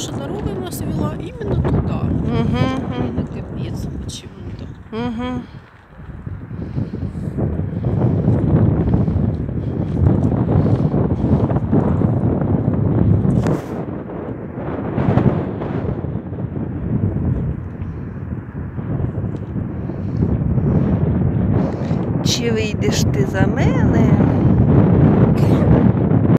что дорога у нас вела именно туда. Это капец почему-то. Чи вийдеш ти за мене?